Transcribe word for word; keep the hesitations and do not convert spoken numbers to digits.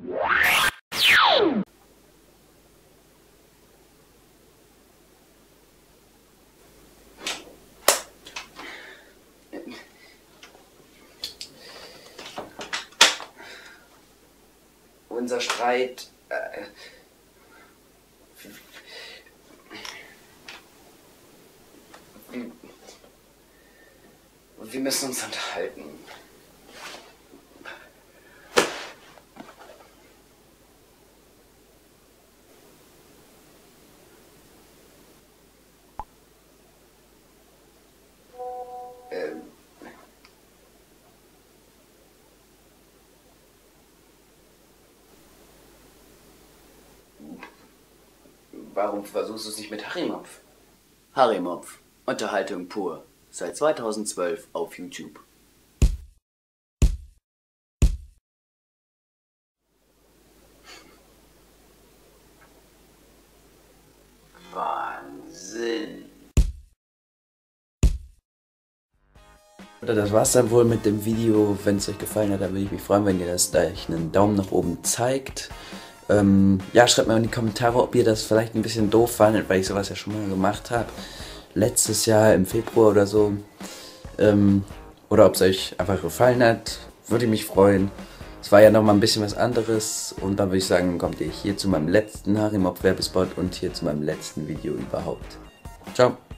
Unser Streit... Äh, wir, wir müssen uns unterhalten. Ähm... Warum versuchst du es nicht mit Harrymopf? Harrymopf. Unterhaltung pur. Seit zweitausendzwölf auf YouTube. Wahnsinn. Das war's dann wohl mit dem Video. Wenn es euch gefallen hat, dann würde ich mich freuen, wenn ihr das gleich einen Daumen nach oben zeigt. Ähm, ja, schreibt mal in die Kommentare, ob ihr das vielleicht ein bisschen doof fandet, weil ich sowas ja schon mal gemacht habe. Letztes Jahr im Februar oder so. Ähm, oder ob es euch einfach gefallen hat. Würde mich freuen. Es war ja noch mal ein bisschen was anderes. Und dann würde ich sagen, kommt ihr hier zu meinem letzten Harrymopf Werbespot und hier zu meinem letzten Video überhaupt. Ciao.